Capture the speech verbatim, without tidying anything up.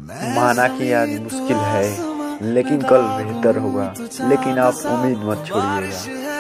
माना कि आज मुश्किल है लेकिन कल बेहतर होगा, लेकिन आप उम्मीद मत छोड़िएगा।